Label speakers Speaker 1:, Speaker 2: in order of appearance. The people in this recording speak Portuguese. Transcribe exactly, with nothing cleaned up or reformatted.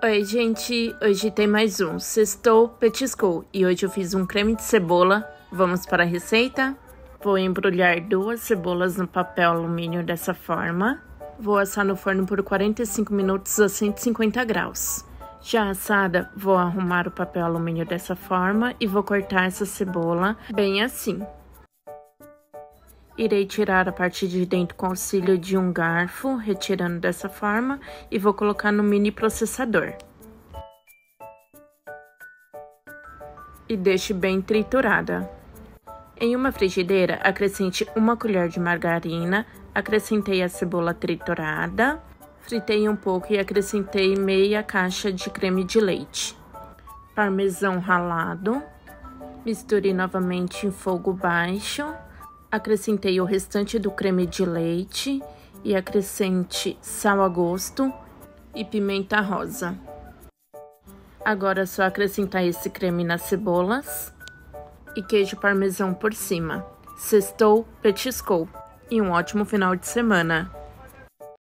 Speaker 1: Oi, gente! Hoje tem mais um Sextou Petiscou e hoje eu fiz um creme de cebola. Vamos para a receita? Vou embrulhar duas cebolas no papel alumínio dessa forma. Vou assar no forno por quarenta e cinco minutos a cento e cinquenta graus. Já assada, vou arrumar o papel alumínio dessa forma e vou cortar essa cebola bem assim. Irei tirar a parte de dentro com o auxílio de um garfo, retirando dessa forma, e vou colocar no mini processador. E deixe bem triturada. Em uma frigideira, acrescente uma colher de margarina, acrescentei a cebola triturada, fritei um pouco e acrescentei meia caixa de creme de leite. Parmesão ralado, misture novamente em fogo baixo. Acrescentei o restante do creme de leite e acrescente sal a gosto e pimenta rosa. Agora é só acrescentar esse creme nas cebolas e queijo parmesão por cima. Sextou, petiscou e um ótimo final de semana!